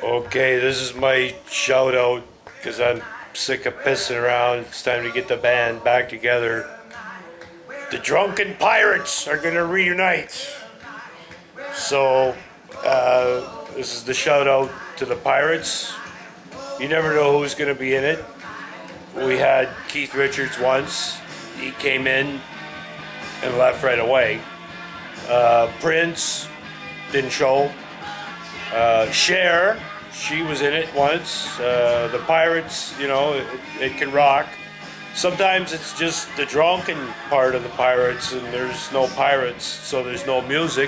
Okay, this is my shout out because I'm sick of pissing around. It's time to get the band back together. The Drunken Pirates are going to reunite. So, this is the shout out to the Pirates. You never know who's going to be in it. We had Keith Richards once. He came in and left right away. Prince didn't show. Cher, she was in it once. The Pirates, you know, it can rock. Sometimes it's just the drunken part of the Pirates and there's no pirates, so there's no music.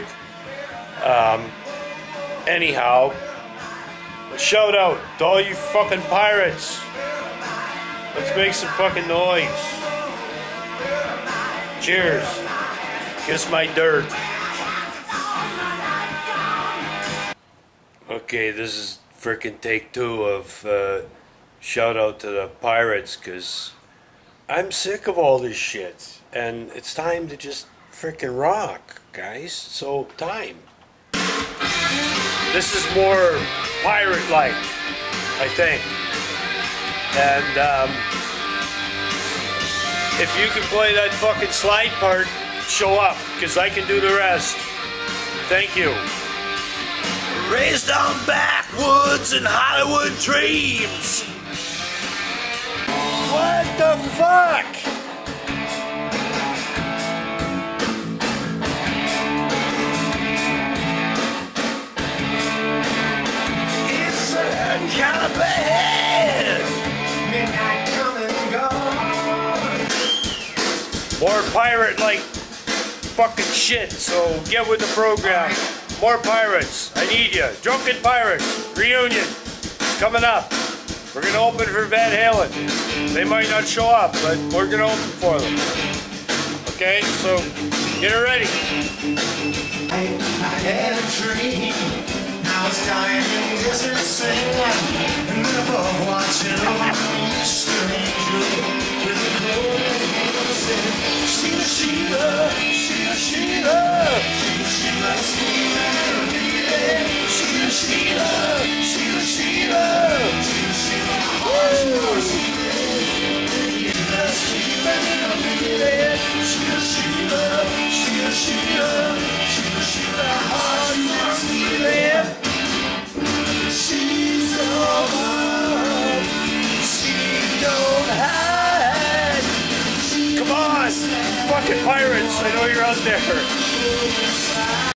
Anyhow, shout out to all you fucking pirates. Let's make some fucking noise. Cheers. Kiss my dirt. Okay, this is frickin' take 2 of shout out to the Pirates, because I'm sick of all this shit and it's time to just frickin' rock, guys. So, time. This is more pirate-like, I think. And if you can play that fucking slide part, show up, because I can do the rest. Thank you. Raised on backwoods and Hollywood dreams. What the fuck? It's a kind of bad. Midnight come and go. More pirate-like fucking shit, so get with the program. More pirates. I need you. Drunken Pirates. Reunion. It's coming up. We're going to open for Van Halen. They might not show up, but we're going to open for them. Okay? So, get it ready. I had a dream. I was dying in desert sand. And then above watching a stranger with a golden said, Sheila, Sheila, Sheila, Sheila, Sheila, Sheila, Sheila, Sheila, Sheila, Sheila, she's over, she don't hide. Come on! Fucking pirates! I know you're out there.